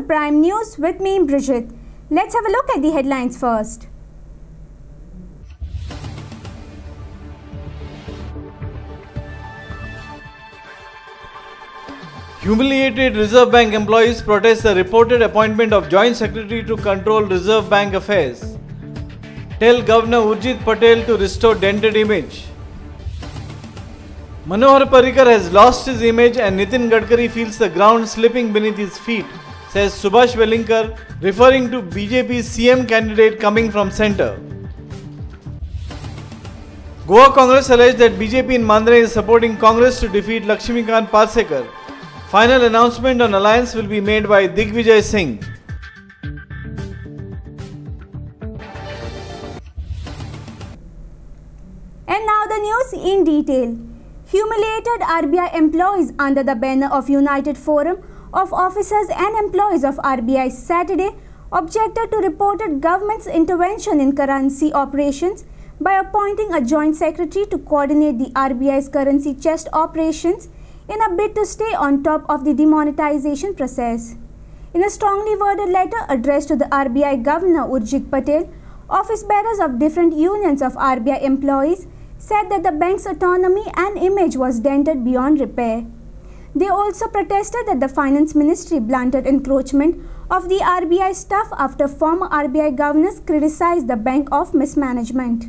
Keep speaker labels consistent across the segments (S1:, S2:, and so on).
S1: Prime News with me, Brigitte. Let's have a look at the headlines first.
S2: Humiliated Reserve Bank employees protest the reported appointment of Joint Secretary to control Reserve Bank affairs. Tell Governor Urjit Patel to restore dented image. Manohar Parrikar has lost his image and Nitin Gadkari feels the ground slipping beneath his feet, says Subhash Velinkar, referring to BJP's CM candidate coming from centre. Goa Congress alleged that BJP in Mandre is supporting Congress to defeat Lakshmikant Parsekar. Final announcement on alliance will be made by Digvijay Singh.
S1: And now the news in detail. Humiliated RBI employees under the banner of United Forum of Officers and Employees of RBI Saturday objected to reported government's intervention in currency operations by appointing a joint secretary to coordinate the RBI's currency chest operations in a bid to stay on top of the demonetization process. In a strongly worded letter addressed to the RBI Governor Urjit Patel, office bearers of different unions of RBI employees said that the bank's autonomy and image was dented beyond repair. They also protested that the Finance Ministry blunted encroachment of the RBI staff after former RBI governors criticized the bank of mismanagement.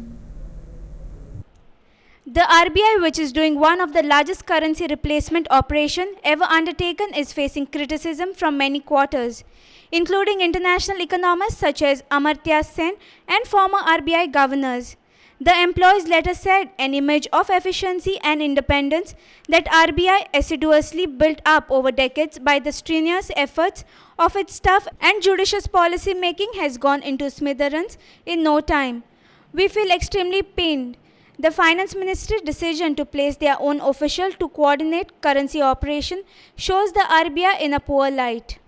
S3: The RBI, which is doing one of the largest currency replacement operations ever undertaken, is facing criticism from many quarters, including international economists such as Amartya Sen and former RBI governors. The employees' letter said an image of efficiency and independence that RBI assiduously built up over decades by the strenuous efforts of its staff and judicious policy making has gone into smithereens in no time. We feel extremely pained. The Finance Ministry's decision to place their own official to coordinate currency operation shows the RBI in a poor light.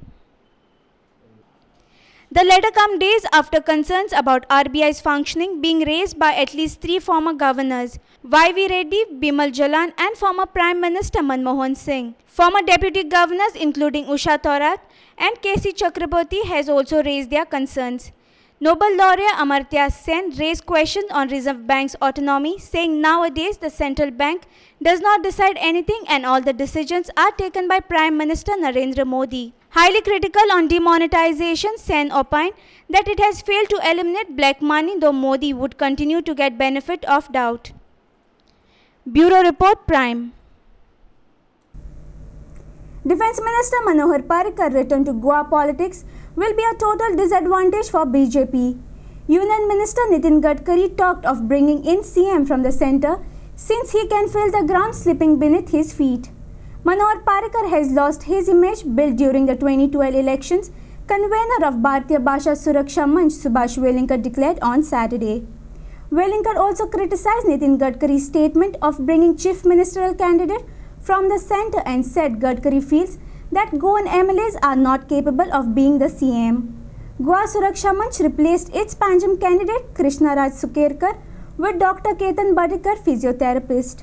S3: The letter comes days after concerns about RBI's functioning being raised by at least 3 former governors, Y.V. Reddy, Bimal Jalan and former Prime Minister Manmohan Singh. Former deputy governors including Usha Thorat and K.C. Chakraborty has also raised their concerns. Nobel laureate Amartya Sen raised questions on Reserve Bank's autonomy, saying nowadays the central bank does not decide anything and all the decisions are taken by Prime Minister Narendra Modi. Highly critical on demonetization, Sen opined that it has failed to eliminate black money, though Modi would continue to get benefit of doubt. Bureau Report, Prime.
S1: Defence Minister Manohar Parrikar return to Goa politics will be a total disadvantage for BJP. Union Minister Nitin Gadkari talked of bringing in CM from the centre since he can feel the ground slipping beneath his feet. Manohar Parrikar has lost his image built during the 2012 elections, convener of Bharatiya Bhasha Suraksha Manch Subhash Velinkar declared on Saturday. Velinkar also criticized Nitin Gadkari's statement of bringing chief ministerial candidate from the centre and said Gadkari feels that Goan MLAs are not capable of being the CM. Goa Suraksha Manch replaced its Panjim candidate Krishna Raj Sukerkar with Dr. Ketan Badekar, physiotherapist.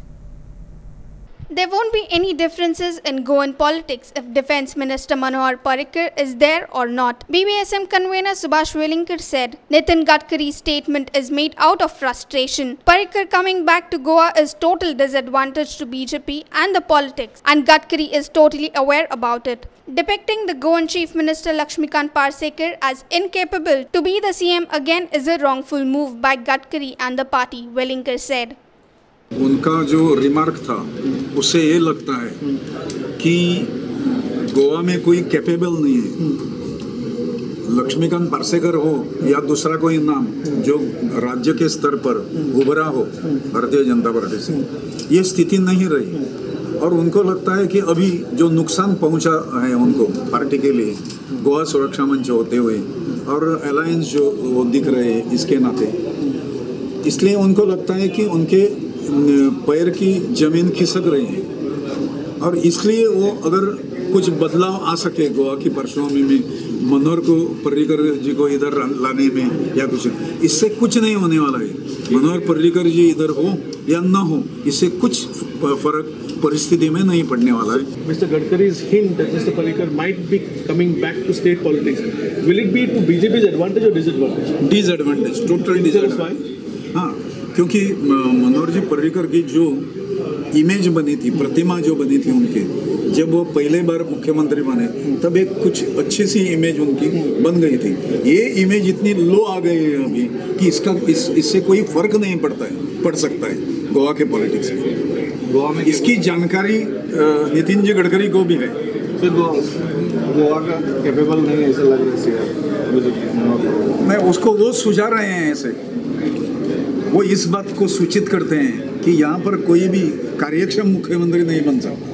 S4: There won't be any differences in Goan politics if Defence Minister Manohar Parrikar is there or not, BBSM convener Subhash Velinkar said. Nitin Gadkari's statement is made out of frustration. Parrikar coming back to Goa is total disadvantage to BJP and the politics, and Gadkari is totally aware about it. Depicting the Goan Chief Minister Lakshmikant Parsekar as incapable to be the CM again is a wrongful move by Gadkari and the party, Velinkar said.
S5: उनका जो remark था उससे ये लगता है कि गोवा में कोई कैपेबल नहीं है, लक्ष्मीकांत पार्सेकर हो या दूसरा कोई नाम जो राज्य के स्तर पर उभरा हो भारतीय जनता पार्टी से, ये स्थिति नहीं रही और उनको लगता है कि अभी जो नुकसान पहुंचा है उनको पार्टी के लिए गोवा सुरक्षा मंच होते हुए और अलायंस जो वो दिख रहे हैं इसके नाते, इसलिए उनको लगता है कि उनके पैर की जमीन खिसक रही है और इसलिए वो अगर कुछ बदलाव आ सके गोवा की पार्श्वभूमि में मनोहर को पर्रिकर जी को इधर लाने में या कुछ, इससे कुछ नहीं होने वाला है। मनोहर पर्रिकर जी इधर हो या न हो, इससे कुछ फर्क परिस्थिति में नहीं पड़ने वाला है।
S6: Mr. Gadkari's hint that Mr. Parrikar might be coming back to state politics, will it be to BJP's advantage or disadvantage?
S5: Disadvantage, total disadvantage. हाँ, क्योंकि मनोहर जी पर्रिकर की जो इमेज बनी थी, प्रतिमा जो बनी थी उनकी, जब वो पहले बार मुख्यमंत्री बने तब एक कुछ अच्छी सी इमेज उनकी बन गई थी। ये इमेज इतनी लो आ गई है अभी कि इससे कोई फर्क नहीं पड़ सकता है गोवा के पॉलिटिक्स में। गोवा में इसकी जानकारी नितिन जी गडकरी को भी है।
S6: फिर गोवा का कैपेबल नहीं है ऐसा लग रहा है।
S5: नहीं, उसको वो सुझा रहे हैं ऐसे, वो इस बात को सूचित करते हैं कि यहाँ पर कोई भी कार्यक्षम मुख्यमंत्री नहीं बन सकता।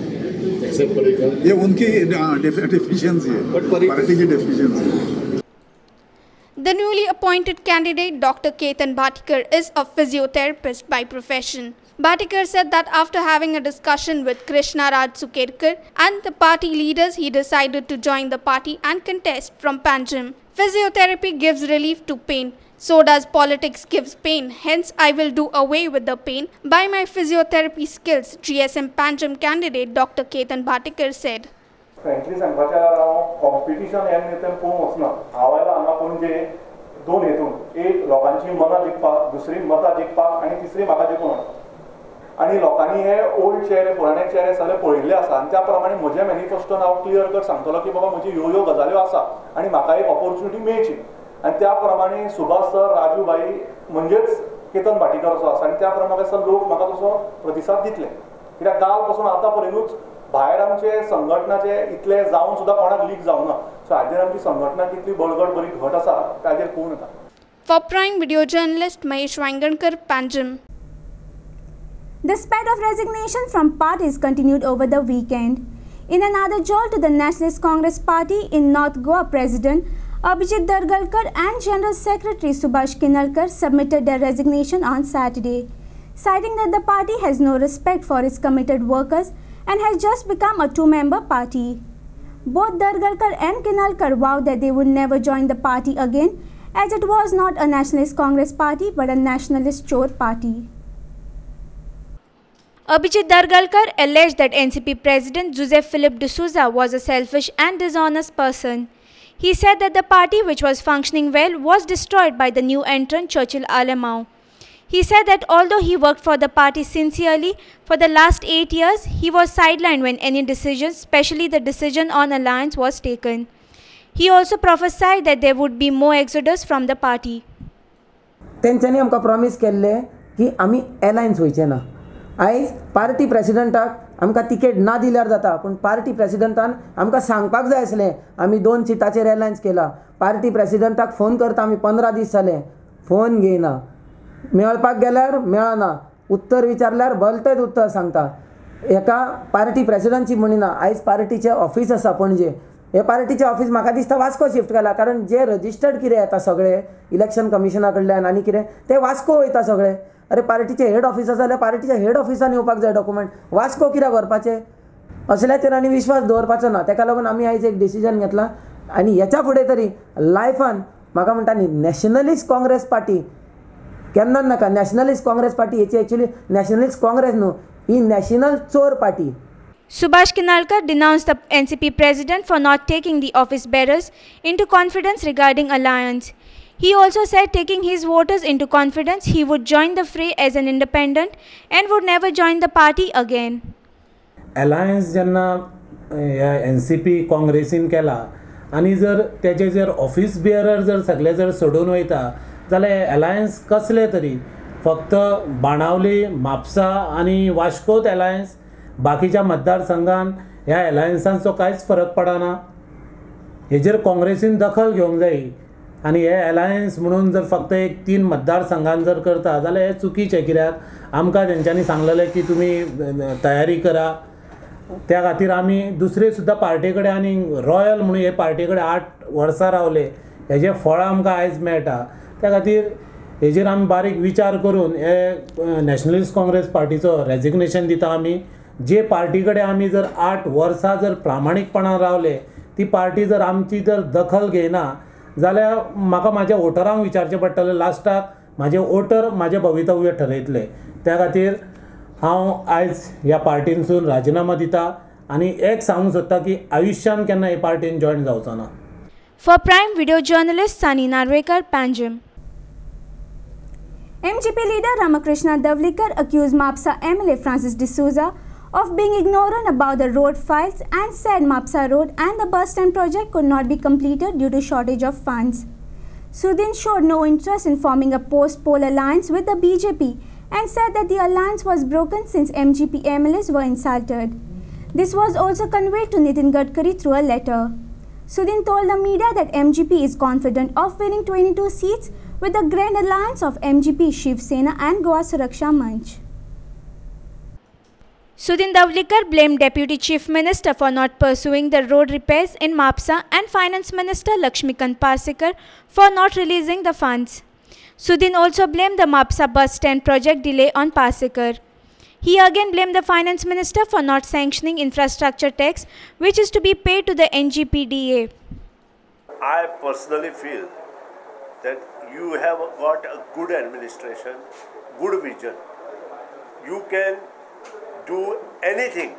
S5: ये उनकी डेफिशिएंसी है, पार्टी की डेफिशिएंसी है।
S4: The newly appointed candidate, Dr. Ketan Bhatikar, is a physiotherapist by profession. Bhatikar said that after having a discussion with Krishna Raj Sukerkar and the party leaders, he decided to join the party and contest from Panjim. Physiotherapy gives relief to pain. So does politics gives pain. Hence, I will do away with the pain by my physiotherapy skills, GSM Panjim candidate Dr. Ketan Bhatikar said.
S7: Frankly सांगपाचें जाल्यार हांव competition हे निमित्तान पळोवंक वचना। हांव आयला हांगा पणजे दोन हेतून, एक लोकांची मनां जिखपाक, दुसरी मतां जिखपाक आनी तिसरी म्हाका जिखून हाडपाक। आनी लोकांनी हे ओल्ड चेहरे, पुराणे चेहरे सगळे पळयल्ले आसा आनी त्या प्रमाणे म्हज्या मॅनिफेस्टोन हांव क्लियर कट सांगतलो की बाबा म्हजी ह्यो ह्यो गजाल्यो आसा आनी म्हाका एक ऑपॉर्च्युनिटी मेळची। आणि त्याप्रमाणे सुभाष सर, राजूबाई म्हणजेच केतन भाटीकर असो आसा आनी त्या प्रमाणे सर लोक म्हाका तसो प्रतिसाद दितले। कित्याक काल पासून आतां पर्यंतूच भायर आमचे संघटनाचे इतले जावन सुद्दां कोणाक लीक जावना। सो हाजेर आमची संघटना कितली बळगट बरी घट आसा ताजेर पळोवन येता।
S4: For Prime Video Journalist Mahesh Wangankar, Panjim.
S1: The spread of resignation from parties continued over the weekend. In another jolt to the Nationalist Congress Party in North Goa, President Abhijit Dargalkar and General Secretary Subhash Kinalkar submitted their resignation on Saturday, citing that the party has no respect for its committed workers and has just become a two-member party. Both Dargalkar and Kinalkar vowed that they would never join the party again, as it was not a Nationalist Congress party but a nationalist chore party.
S3: Abhijit Dargalkar alleged that NCP President Joseph Philip D'Souza was a selfish and dishonest person. He said that the party, which was functioning well, was destroyed by the new entrant Churchill Alamau. He said that although he worked for the party sincerely for the last 8 years, he was sidelined when any decision, especially the decision on alliance, was taken. He also prophesied that there would be more exodus from the party.
S8: तेंच्यांनी आमकां promise केल्ले की आमी alliance वयचे ना। आयज party प्रेसिडेंटाक आमकां ticket ना दिल्यार जाता, पूण पार्टी प्रेसिडेंटान आमकां सांगपाक जाय आसलें आमी 2 सिटाचेर अलायन्स केला। पार्टी प्रेसिडेंटाक फोन करता आमी 15 दीस जाले, फोन घेयना, मेळपाक गेल्यार मेळना, उत्तर विचारल्यार भलतेच उत्तर सांगता। एका पार्टी प्रेसिडेंटची म्हणिना, आयज पार्टीचें ऑफिस आसा पणजे, हे पार्टीचें ऑफिस म्हाका दिसता वास्को शिफ्ट केला, कारण जे रजिस्टर्ड कितें येता सगळे इलेक्शन कमिशना कडल्यान आनी कितें ते वास्को वयता सगळे। अरे पार्टीचे हेड ऑफिस आसा जाल्यार पार्टीच्या हेड ऑफिसान येवपाक जाय डॉक्युमेंट, वास्को कित्याक व्हरपाचे? असल्याचेर आनी विश्वास दवरपाचो ना। तेका लागून आमी आयज एक डिसिजन घेतला आनी हेच्या फुडें तरी लायफान म्हाका म्हणटा न्ही नॅशनलिस्ट काँग्रेस पार्टी केन्ना नाका। नॅशनलिस्ट काँग्रेस पार्टी हेची एक्चुअली नॅशनलिस्ट काँग्रेस न्हू, ही नॅशनल चोर party.
S3: Subhash Kinalkar denounced the NCP president for not taking the office bearers into confidence regarding alliance. He also said taking his voters into confidence, he would join the fray as an independent and would never join the party again.
S9: Alliance जेन्ना NCP काँग्रेसीन केला आनी जर तेजे जर office bearer जर सगळे जर सोडून वयता जाल्यार अलायन्स कसले तरी फक्त बाणावली, म्हापसा आनी वास्कोत अलायन्स, बाकीच्या मतदारसंघान ह्या अलायन्सांचो कांयच फरक पडना। हेजेर काँग्रेसीन दखल घेवंक जाय आनी हे अलायन्स म्हणून जर फक्त एक 3 मतदारसंघान जर करता जाल्यार हे चुकीचें। कित्याक आमकां तेंच्यांनी सांगलेलें की तुमी तयारी करा, त्या खातीर आमी दुसरे सुद्दां पार्टी कडेन आनी रॉयल म्हणून हे पार्टी कडेन 8 वर्सां रावले, हेजें फळ आमकां आयज मेळटा। त्या खातीर हेजेर आमी बारीक विचार करून हे नॅशनलिस्ट काँग्रेस पार्टीचो रेजिग्नेशन दिता आमी। जे पार्टी कडेन आमी जर 8 वर्सां जर प्रामाणीकपणान रावले, ती पार्टी जर आमची जर दखल घेयना जाल्यार म्हाका म्हाज्या वोटरांक विचारचें पडटलें, लास्टाक म्हाजे वोटर म्हाजें भवितव्य ठरयतले। त्या खातीर हांव आयज ह्या पार्टीनसून राजिनामा दिता आनी एक सांगूंक सोदता की आयुश्यान केन्ना हे पार्टीन जॉयन जावचो ना.
S3: For Prime Video journalist Sunny Narvekar, Panjim.
S1: MGP leader Ramakrishna Davlikar accused MAPSA MLA Francis D'Souza of being ignorant about the road files and said MAPSA Road and the bus stand project could not be completed due to shortage of funds. Sudhin showed no interest in forming a post-poll alliance with the BJP and said that the alliance was broken since MGP MLAs were insulted. This was also conveyed to Nitin Gadkari through a letter. Sudhin told the media that MGP is confident of winning 22 seats with the grand alliance of MGP, Shiv Sena and Goa Suraksha Manch.
S3: Sudhin Davlikar blamed Deputy Chief Minister for not pursuing the road repairs in MAPSA and Finance Minister Lakshmikant Parsekar for not releasing the funds. Sudhin also blamed the MAPSA bus stand project delay on Parsekar. He again blamed the Finance Minister for not sanctioning infrastructure tax, which is to be paid to the NGPDA.
S10: I personally feel that you have got a good administration, good vision. You can do anything.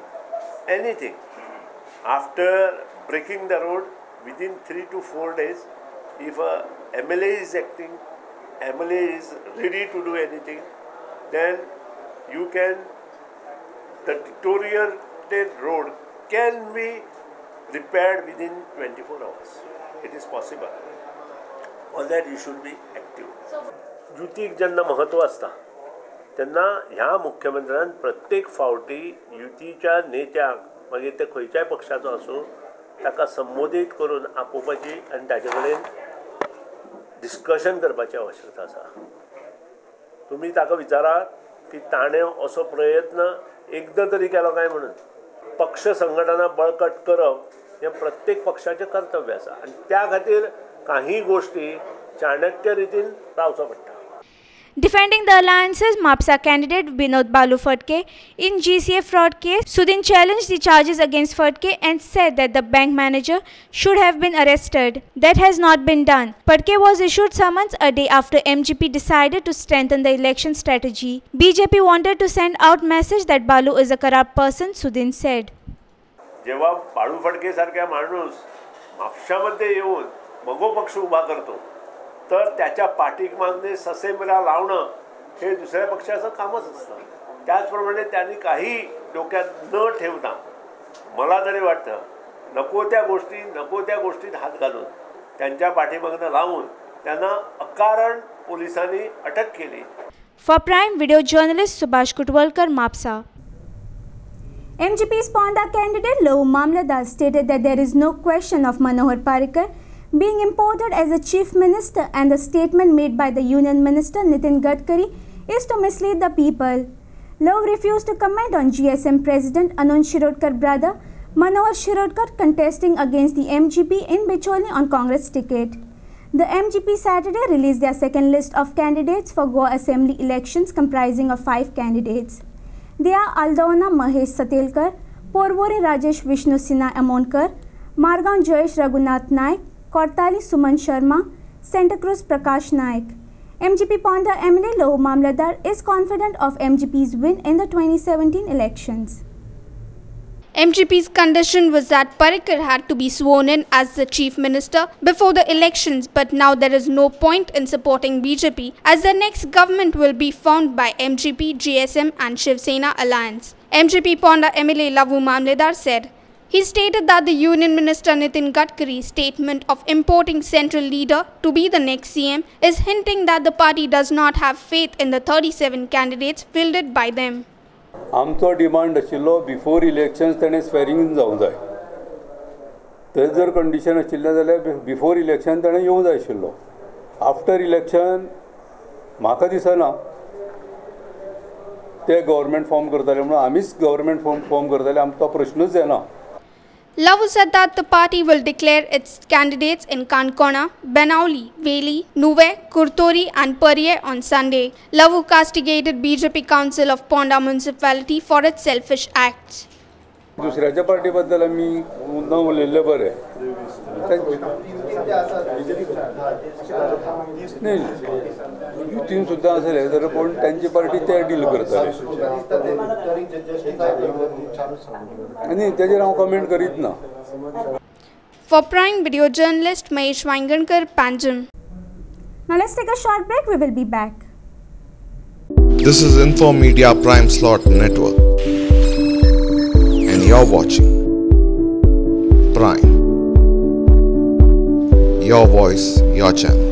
S10: After breaking the road within 3 to 4 days, if a MLA is acting, MLA is ready to do anything, then you can, the deteriorated road can be repaired within 24 hours. It is possible. For that you should be active. युतीक जेन्ना महत्व आसता तेन्ना ह्या मुख्यमंत्र्यान प्रत्येक फावटी युतीच्या नेत्याक मागीर ते खंयच्याय पक्षाचो आसूं ताका संबोधीत करून आपोवपाची आनी ताचे कडेन डिस्कशन करपाची आवश्यकता आसा. तुमी ताका विचारात की ताणें असो प्रयत्न एकदां तरी केलो काय म्हणून. पक्ष संघटना बळकट करप हें प्रत्येक पक्षाचें कर्तव्य आसा आनी त्या खातीर काही गोष्टी चाणक्य रितीन रावचो पडटा.
S3: Defending the alliance's MAPSA candidate Vinod Balu Phadke in GCA fraud case, Sudhin challenged the charges against Phadke and said that the bank manager should have been arrested. That has not been done. Phadke was issued summons a day after MGP decided to strengthen the election strategy. BJP wanted to send out message that Balu is a corrupt person, Sudhin said.
S10: जेव्हा बाळू फडके सारख्या माणूस म्हापशामध्ये येऊन मगो पक्ष उभा करतो तर त्याच्या पाठीक मागणे ससेमिरा लावणं हे दुसऱ्या पक्षाचं कामच असतं. त्याचप्रमाणे त्यांनी काही डोक्यात न ठेवता मला तरी वाटतं नको त्या गोष्टीत हात घालून त्यांच्या पाठीमागणं लावून त्यांना अकारण पोलिसांनी अटक केली.
S3: For Prime Video journalist Subhash Kutwalkar, MAPSA.
S1: MGP's Ponda candidate Lou Mamladar stated that there is no question of Manohar Parrikar being imported as a chief minister, and the statement made by the Union Minister Nitin Gadkari is to mislead the people. Lou refused to comment on GSM President Anand Shirodkar brother Manohar Shirodkar contesting against the MGP in Bicholi on Congress ticket. The MGP Saturday released their second list of candidates for Goa Assembly elections comprising of 5 candidates. They are Aldona Mahesh Satelkar, Porvore Rajesh Vishnu Sinha Amonkar, Margaon Jayesh Raghunath Naik, Kortali Suman Sharma, Santa Cruz Prakash Naik. MGP Ponda MLA Lou Mamladar is confident of MGP's win in the 2017 elections.
S4: MGP's condition was that Parrikar had to be sworn in as the chief minister before the elections, but now there is no point in supporting BJP as the next government will be formed by MGP, GSM and Shiv Sena alliance. MGP Ponda MLA Lou Mamladar said. He stated that the Union Minister Nitin Gadkari's statement of importing central leader to be the next CM is hinting that the party does not have faith in the 37 candidates fielded by them.
S11: आमचो demand आशिल्लो before elections ताणें swearing जावंक जाय. थंय जर condition आशिल्लें जाल्यार before election ताणें येवंक जाय आशिल्लो. आफ्टर इलेक्शन म्हाका दिसना ते गव्हर्मेंट फॉर्म करताले म्हणून आमीच गव्हर्मेंट फॉर्म करताले आमकां तो प्रश्नूच येना.
S4: Lou said that the party will declare its candidates in Kankona, Benauli, Veli, Nuve, Kurtori and Parye on Sunday. Lou castigated BJP Council of Ponda municipality for its selfish acts.
S11: दुसऱ्याच्या party बद्दल आमी न उलयल्ले बरे. नाही युतीन सुद्दां आसले जाल्यार कोण तांची पार्टी ते डील करताले आनी तेजेर हांव कमेंट करीत ना.
S4: For Prime Video journalist Mahesh Wangankar, Panjim.
S1: Now let's take a short break. We will be back.
S12: This is Info Media Prime Slot Network, and you're watching Prime. Your voice, your channel.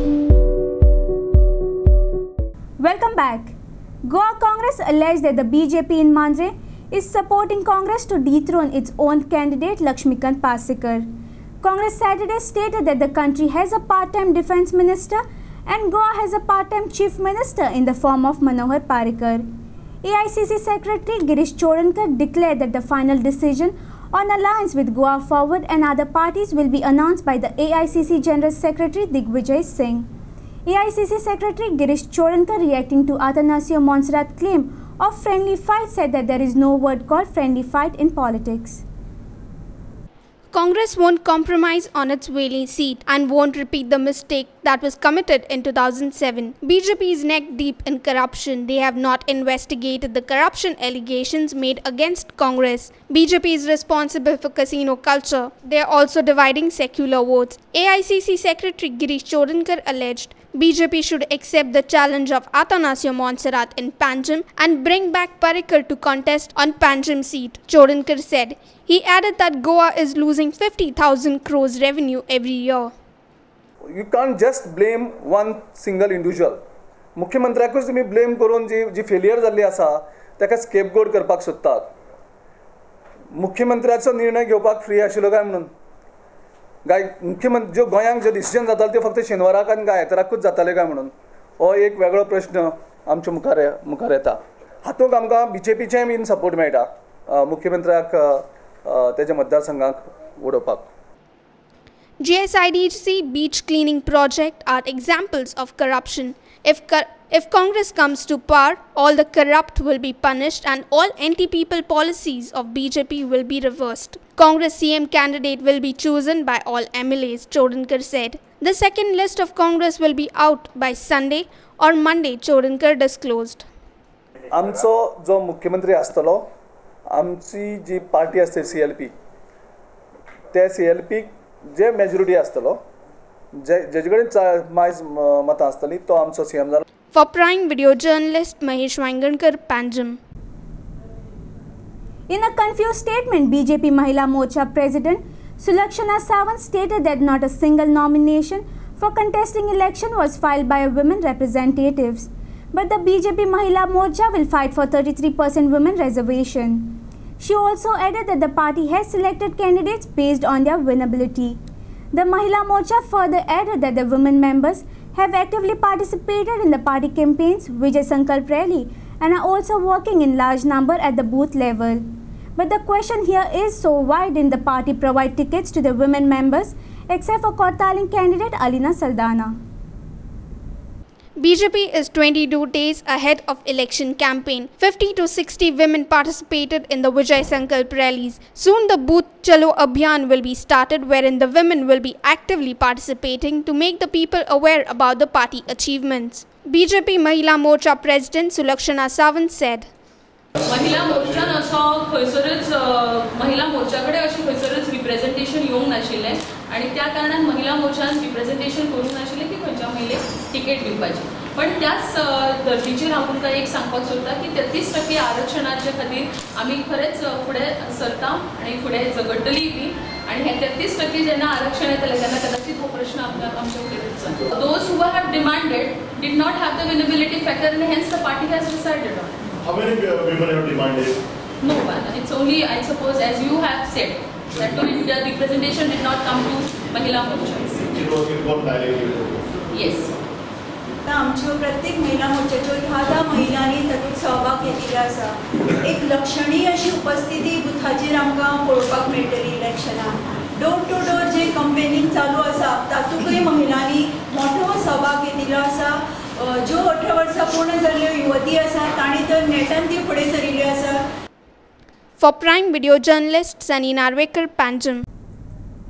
S1: Welcome back. Goa Congress alleged that the BJP in Mandre is supporting Congress to dethrone its own candidate Lakshmikant Pasekar. Congress Saturday stated that the country has a part-time defense minister and Goa has a part-time chief minister in the form of Manohar Parrikar. AICC Secretary Girish Chorankar declared that the final decision on alliance with Goa Forward and other parties will be announced by the AICC General Secretary Digvijay Singh. AICC Secretary Girish Chorankar, reacting to Atanasio Monserrat's claim of friendly fight, said that there is no word called friendly fight in politics.
S4: Congress won't compromise on its Wailing seat and won't repeat the mistake that was committed in 2007. BJP is neck deep in corruption. They have not investigated the corruption allegations made against Congress. BJP is responsible for casino culture. They are also dividing secular votes. AICC Secretary Girish Chorankar alleged BJP should accept the challenge of Atanasio Monserrat in Panjim and bring back Parrikar to contest on Panjim seat, Chorankar said. He added that Goa is losing 50,000 crores revenue every year.
S13: You can't just blame one single individual. मुख्यमंत्र्याकूच तुम्ही blame करून जी failure जाल्ली आसा ताका scapegoat करपाक सोदतात. मुख्यमंत्र्याचो निर्णय घेवपाक free आशिल्लो काय म्हणून मुख्यमंत्री गोंयांक जे डिसिजन जाताले ते फक्त शेनवाराक आनी आयताराकूच जाताले काय म्हणून हो एक वेगळो प्रश्न आमच्या मुखार येता. हातूंत आमकां BJPचेय बीन सपोर्ट मेळटा मुख्यमंत्र्याक तेच्या मतदारसंघाक उडोवपाक.
S4: GSIDC beach cleaning project are examples of corruption. If Congress comes to power, all the corrupt will be punished and all anti-people policies of BJP will be reversed. Congress CM candidate will be chosen by all MLAs, Chorankar said. The second list of Congress will be out by Sunday or Monday, Chorankar disclosed.
S13: आमचो जो मुख्यमंत्री आसतलो आमची जी party असते CLP त्या CLP जे majority आसतलो जेजे कडेन मायज मतां आसतली तो आमचो CM जालो.
S4: For Prime Video journalist Mahesh Wangankar, Panjim.
S1: In a confused statement, BJP Mahila Morcha President Sulakshana Sawant stated that not a single nomination for contesting election was filed by women representatives. But the BJP Mahila Morcha will fight for 33% women reservation. She also added that the party has selected candidates based on their winnability. The Mahila Morcha further added that the women members have actively participated in the party campaigns, Vijay Sankalp Rally, and are also working in large number at the booth level. But the question here is, so why didn't the party provide tickets to the women members except for Kortaling candidate Alina Saldana?
S4: BJP is 22 days ahead of election campaign. 50 to 60 women participated in the Vijay Sankalp rallies. Soon the Booth Chalo Abhiyan will be started, wherein the women will be actively participating to make the people aware about the party achievements. BJP Mahila Morcha President Sulakshana Sawant said.
S14: महिला मोर्चान असो खंयसरच महिला मोर्चाकडे अशें खंयसरच representation येवंक नाशिल्लें आनी त्या कारणान महिला मोर्चान रिप्रेझेंटेशन करूंक नाशिल्लें की खंयच्या महिलेक तिकेट दिवपाची. पण त्याच धर्तीचेर हांव तुमकां एक सांगपाक सोदतां की 33% आरक्षणाचे खातीर आमी खरेंच फुडें सरता आनी फुडें झगडटलीं बी आनी हे 33% जेन्ना आरक्षण येतलें तेन्ना कदाचित हो प्रश्न आमच्या फुडें येतलो. Those who have demanded did not have the winnability factor and hence the party has decided on it.
S15: How many women have demanded?
S14: No one. It's only, I suppose, as you have said, that the representation did not come to Mahila Morchas.
S15: It was informed directly.
S14: Yes.
S16: आमच्यो प्रत्येक महिला मोर्चाच्यो 10 महिलांनी तातूंत सहभाग घेतिल्लो आसा. एक लक्षणीय अशी उपस्थिती बुथाचेर आमकां पळोवपाक मेळटली इलेक्शनाक. डोर टू डोर जे कंपेनिंग चालू आसा तातूंतय महिलांनी मोठो सहभाग घेतिल्लो आसा. ज्यो 18 वर्सां पूर्ण जाल्ल्यो युवती आसा तांणी तर नेटान ती फुडें सरिल्ल्यो आसा.
S4: For Prime Video journalist Sunny Narvekar, Panjim.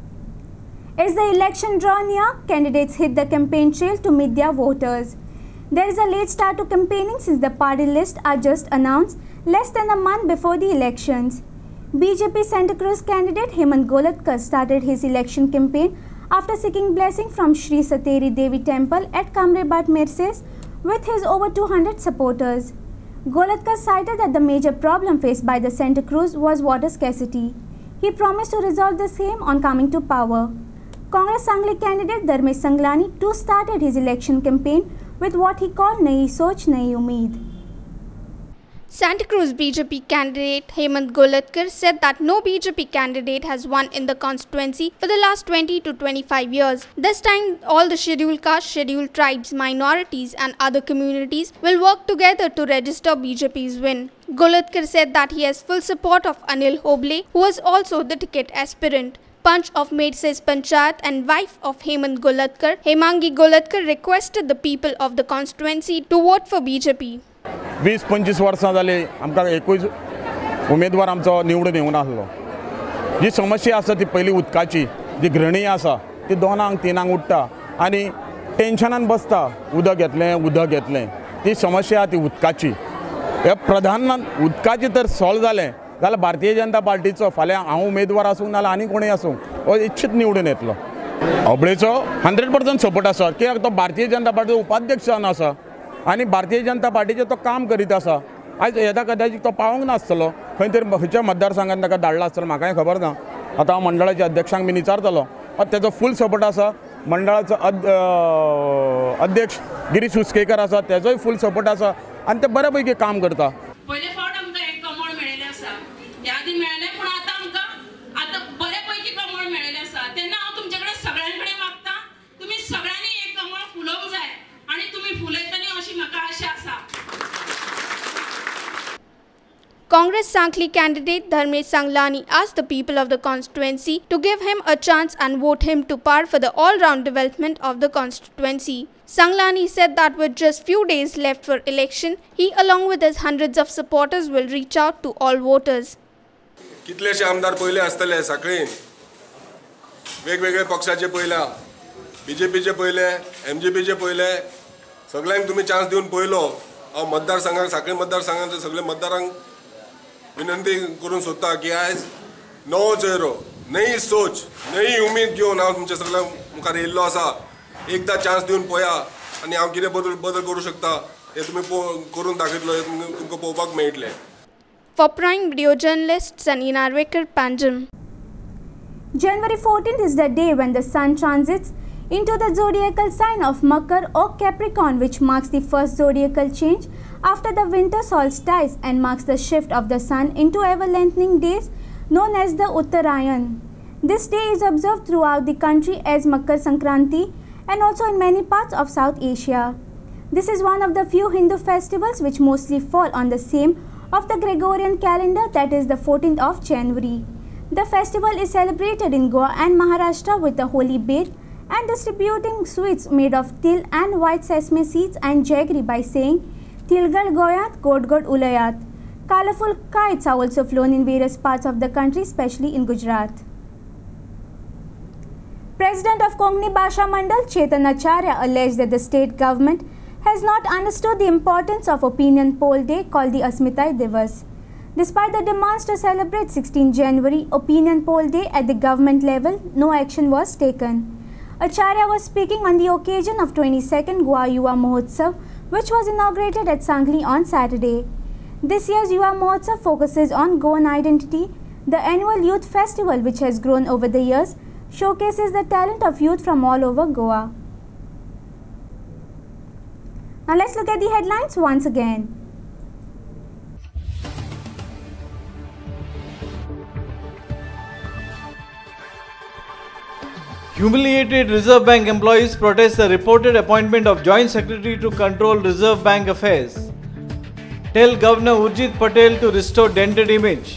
S1: As the election draw near, candidates hit the campaign trail to meet their voters. There is a late start to campaigning since the party lists are just announced less than a month before the elections. BJP Santa Cruz candidate Hemant Golatkar started his election campaign after seeking blessing from Sri Sateri Devi Temple at Kamrebat Merces with his over 200 supporters. Golatkar cited that the major problem faced by the Santa Cruz was water scarcity. He promised to resolve the same on coming to power. Congress Sangli candidate Dharmesh Sanglani too started his election campaign with what he called Nayi Soch Nayi Umeed.
S4: Santa Cruz BJP candidate Hemant Golatkar said that no BJP candidate has won in the constituency for the last 20 to 25 years. This time, all the scheduled castes, scheduled tribes, minorities and other communities will work together to register BJP's win. Golatkar said that he has full support of Anil Hoble, who was also the ticket aspirant. Panch of Merces Panchayat and wife of Hemant Golatkar, Hemangi Golatkar requested the people of the constituency to vote for BJP.
S17: 20-25 वर्सां जाली आमकां एकूच उमेदवार आमचो निवडून येवंक नासलो. जी समस्या आसा ती पयली उदकाची, जी घृणी आसा ती दोनांक तिनांक उठटा आनी टेन्शनान बसता उदक घेतलें ती समस्या ती उदकाची. हे प्रधान उदकाची तर सॉल्व जालें जाल्यार भारतीय जनता पार्टीचो फाल्यां हांव उमेदवार आसूं नाल्यार आनी कोणूय आसूं हो इच्छीत निवडून येतलो. होबळेचो 100% सपोर्ट आसा कित्याक तो भारतीय जनता पार्टीचो उपाध्यक्ष जावन आसा आनी भारतीय जनता पार्टीचें तो काम करीत आसा. आयज येदा कदाचित तो पावोंक नासतलो खंय तरी खंयच्या मतदारसंघात ताका धाडला आसतलो म्हाकाय खबर ना. आतां हांव मंडळाच्या अध्यक्षांक बी विचारतलो तेजो फूल सपोर्ट आसा. मंडळाचो अध्यक्ष गिरीश उस्केकर आसा तेजोय फूल सपोर्ट आसा आनी ते बऱ्या पैकी काम करता.
S18: पयले फावट आमकां एक कमळ मेळिल्लें आसा ह्या आदी मेळ्ळें पूण आतां बऱ्या पैकी कमळ मेळिल्लें आसा. तेन्ना हांव तुमचे कडेन सगळ्यां कडेन मागतां तुमी सगळ्यांनी एक कमळ फुलोवंक जाय आनी तुमी फुलयतली अशी म्हाका आशा आसा.
S4: Congress Sangli candidate Dharmesh Sanglani asked the people of the constituency to give him a chance and vote him to par for the all-round development of the constituency. Sanglani said that with just few days left for election, he along with his hundreds of supporters will reach out to all voters.
S19: कितलेशे आमदार पयले आसतले साखळीन वेगवेगळे पक्षाचे पयला बीजेपीचे पयले एमजीपीचे पयले सगळ्यांक तुम्ही चान्स दिवन पयलो. हांव मतदारसंघाक साखळी मतदारसंघांत सगळे मतदारांक विनंती करून सोदता की आयज नवो चेहरो नई सोच नई उमेद घेवन हांव तुमच्या सगळ्या मुखार येयल्लो आसा. एकदा चान्स दिवन पळया आनी हांव कितें बदल करूं शकता हे तुमी करून दाखयतलो हे तुमकां पळोवपाक मेळटलें.
S4: For Prime Video journalist Sunny Narvekar, Panjim.
S1: January 14th is the day when the sun transits into the zodiacal sign of Makar or Capricorn, which marks the first zodiacal change after the winter solstice and marks the shift of the sun into ever-lengthening days known as the Uttarayan. This day is observed throughout the country as Makar Sankranti and also in many parts of South Asia. This is one of the few Hindu festivals which mostly fall on the same of the Gregorian calendar, that is the 14th of January. The festival is celebrated in Goa and Maharashtra with the holy bait and distributing sweets made of til and white sesame seeds and jaggery by saying Tilgal Goyat, God God Ulayat. Colorful kites are also flown in various parts of the country, especially in Gujarat. President of Konkani Bhasha Mandal, Chetan Acharya, alleged that the state government has not understood the importance of opinion poll day called the Asmitai Divas. Despite the demands to celebrate 16 January opinion poll day at the government level, no action was taken. Acharya was speaking on the occasion of 22nd Goa Yuva Mahotsav, which was inaugurated at Sangli on Saturday. This year's Yuva Mahotsav focuses on Goan identity. The annual youth festival, which has grown over the years, showcases the talent of youth from all over Goa. Now let's look at the headlines once again.
S2: Humiliated Reserve Bank employees protest the reported appointment of Joint Secretary to control Reserve Bank affairs. Tell Governor Urjit Patel to restore dented image.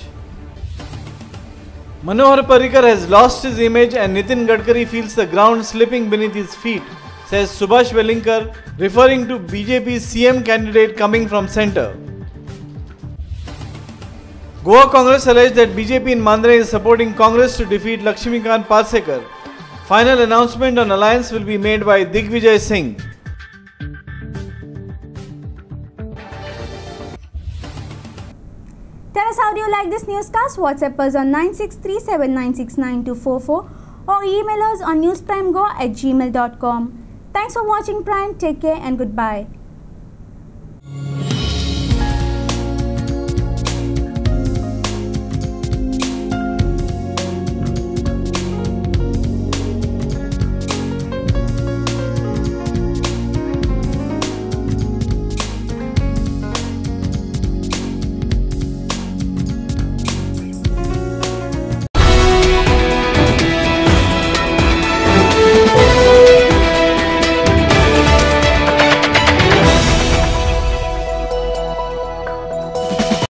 S2: Manohar Parrikar has lost his image and Nitin Gadkari feels the ground slipping beneath his feet, says Subhash Velinkar, referring to BJP's CM candidate coming from centre. Goa Congress alleged that BJP in Mandre is supporting Congress to defeat Lakshmikant Parsekar. Final announcement on alliance will be made by Digvijay Singh.
S1: Tell us how do you like this newscast. WhatsApp us on 9637969244 or email us on newsprimego@gmail.com. Thanks for watching Prime. Take care and goodbye.